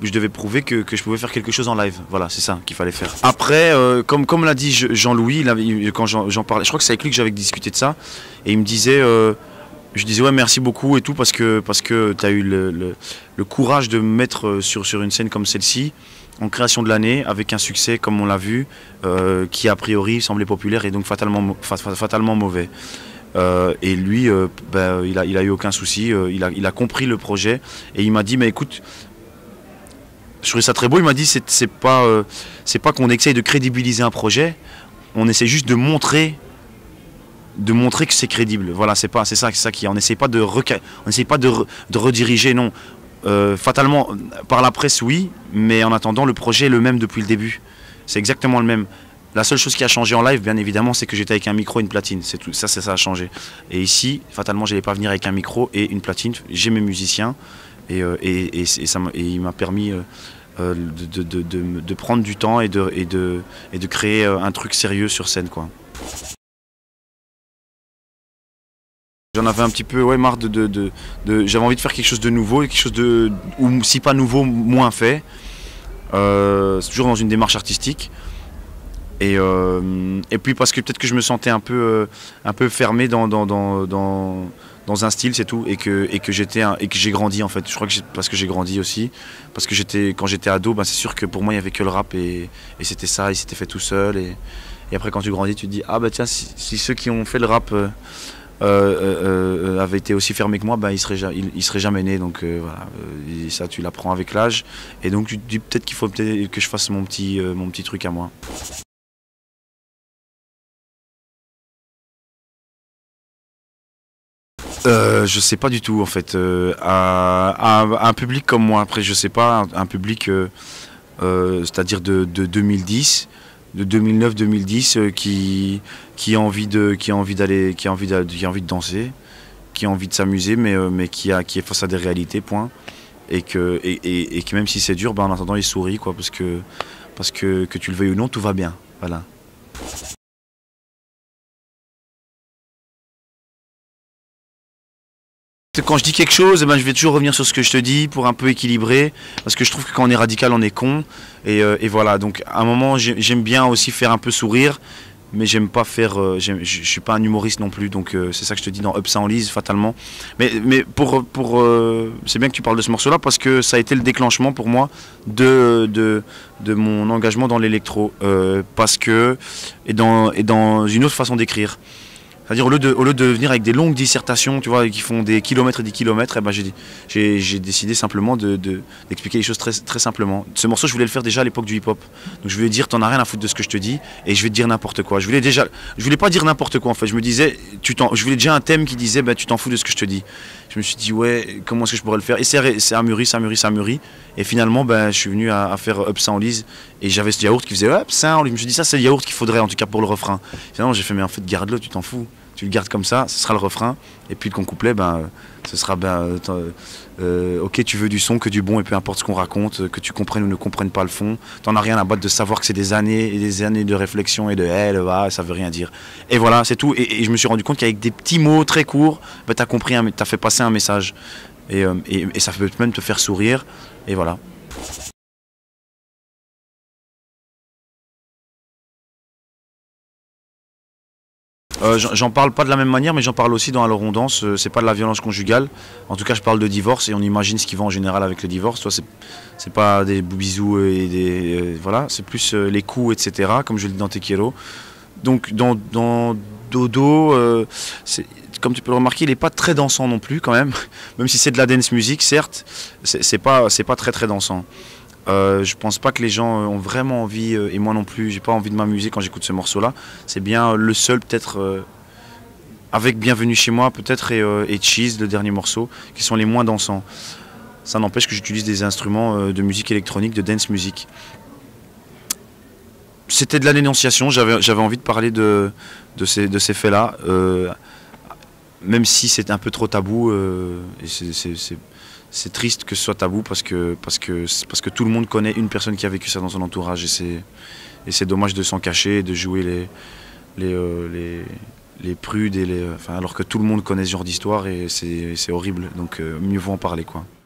devais prouver que je pouvais faire quelque chose en live. Voilà, c'est ça qu'il fallait faire. Après, comme l'a dit Jean-Louis, quand j'en parlais, je crois que c'est avec lui que j'avais discuté de ça, et il me disait, je disais ouais merci beaucoup et tout parce que tu as eu le courage de me mettre sur une scène comme celle-ci, en création de l'année, avec un succès comme on l'a vu, qui a priori semblait populaire et donc fatalement mauvais. Et lui, il a eu aucun souci, il a compris le projet et il m'a dit mais écoute, je trouvais ça très beau, il m'a dit c'est pas qu'on essaye de crédibiliser un projet, on essaie juste de montrer que c'est crédible. Voilà, c'est ça qui est. On n'essaie pas de rediriger, non. Fatalement, par la presse, oui, mais en attendant, le projet est le même depuis le début. C'est exactement le même. La seule chose qui a changé en live, bien évidemment, c'est que j'étais avec un micro et une platine. C'est tout. Ça a changé. Et ici, fatalement, je n'allais pas venir avec un micro et une platine. J'ai mes musiciens et il m'a permis de prendre du temps et de créer un truc sérieux sur scène, quoi. J'en avais un petit peu marre j'avais envie de faire quelque chose de nouveau, quelque chose ou si pas nouveau, moins fait. C'est toujours dans une démarche artistique. Et puis parce que peut-être que je me sentais un peu fermé dans un style, c'est tout, et que j'ai grandi en fait. Je crois que parce que j'ai grandi aussi, parce que quand j'étais ado, c'est sûr que pour moi il n'y avait que le rap et c'était ça, il s'était fait tout seul. Et après quand tu grandis, tu te dis ah bah tiens, si ceux qui ont fait le rap avait été aussi fermé que moi, il serait jamais né. Donc voilà, et ça tu l'apprends avec l'âge. Et donc tu te dis peut-être qu'il faut que je fasse mon petit truc à moi. Je sais pas du tout en fait. À un public comme moi, après je sais pas, un public c'est-à-dire de 2010. De 2009-2010 qui a envie de danser, qui a envie de s'amuser, mais qui est face à des réalités, point. Et que même si c'est dur, en attendant il sourit, quoi, parce que tu le veuilles ou non, tout va bien. Voilà. Quand je dis quelque chose, je vais toujours revenir sur ce que je te dis pour un peu équilibrer, parce que je trouve que quand on est radical, on est con. Et voilà, donc à un moment, j'aime bien aussi faire un peu sourire, mais j'aime pas faire. Je suis pas un humoriste non plus, donc c'est ça que je te dis dans Up ça enlise, fatalement. Mais c'est bien que tu parles de ce morceau-là, parce que ça a été le déclenchement pour moi de mon engagement dans l'électro, et dans une autre façon d'écrire. C'est-à-dire au lieu de venir avec des longues dissertations, tu vois, qui font des kilomètres et des kilomètres, j'ai décidé simplement d'expliquer les choses très, très simplement. Ce morceau, je voulais le faire déjà à l'époque du hip-hop. Donc je voulais dire, t'en as rien à foutre de ce que je te dis, et je vais te dire n'importe quoi. Je voulais pas dire n'importe quoi en fait. Je me disais, je voulais déjà un thème qui disait, tu t'en fous de ce que je te dis. Je me suis dit, ouais, comment est-ce que je pourrais le faire? Et ça a mûri. Et finalement, je suis venu à faire Up ça enlise, et j'avais ce yaourt qui faisait Up ça enlise. Je me suis dit, ça c'est le yaourt qu'il faudrait en tout cas pour le refrain. Finalement, j'ai fait, mais en fait, garde-le, tu t'en fous. Tu le gardes comme ça, ce sera le refrain, et puis le con couplet, ce sera ok, tu veux du son, que du bon, et peu importe ce qu'on raconte, que tu comprennes ou ne comprennes pas le fond, t'en as rien à battre de savoir que c'est des années et des années de réflexion et ça veut rien dire. Et voilà, c'est tout, et je me suis rendu compte qu'avec des petits mots très courts, t'as compris, t'as fait passer un message, et ça peut même te faire sourire, et voilà. J'en parle pas de la même manière, mais j'en parle aussi dans Alors on danse. C'est pas de la violence conjugale. En tout cas, je parle de divorce et on imagine ce qui va en général avec le divorce. Soit c'est pas des bisous et des voilà, c'est plus les coups, etc. Comme je le dis dans Tequiero. Donc dans Dodo, comme tu peux le remarquer, il n'est pas très dansant non plus quand même. Même si c'est de la dance music, certes, c'est pas très très dansant. Je pense pas que les gens ont vraiment envie, et moi non plus, j'ai pas envie de m'amuser quand j'écoute ce morceau-là. C'est bien le seul peut-être, avec Bienvenue chez moi peut-être, et Cheese, le dernier morceau, qui sont les moins dansants. Ça n'empêche que j'utilise des instruments de musique électronique, de dance music. C'était de la dénonciation, j'avais envie de parler de ces faits-là, même si c'est un peu trop tabou, et c'est triste que ce soit tabou parce que tout le monde connaît une personne qui a vécu ça dans son entourage, et c'est dommage de s'en cacher et de jouer les prudes alors que tout le monde connaît ce genre d'histoire, et c'est horrible, donc mieux vaut en parler, quoi.